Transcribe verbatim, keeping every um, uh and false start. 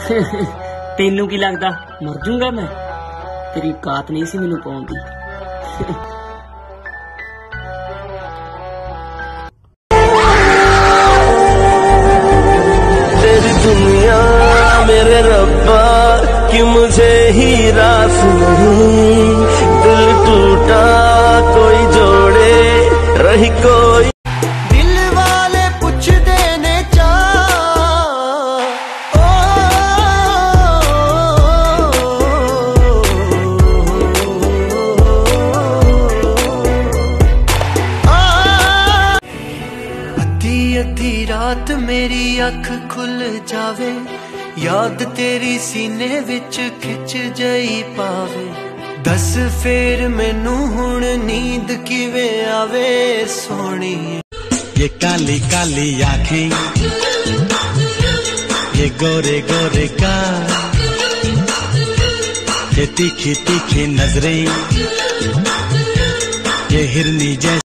तेनू की लगता मर जूंगा मैं? तेरी औकात नहीं सी मैनू पाउण दी। तेरी दुनिया मेरे रब्बा कि मुझे ही रास नहीं, दिल टूटा कोई जोड़े रही कोई। दिल वाले पूछ देने चा ओ, अद्धी अद्धी रात मेरी अख खुल जावे, याद तेरी सीने विच खिच जई पावे। दस फेर मैनू हुण नींद किवें आवे सोनी। ये काली काली आँखें, ये गोरे गोरे का, ये तीखी तीखी नजरें, ये हिरनी जैसी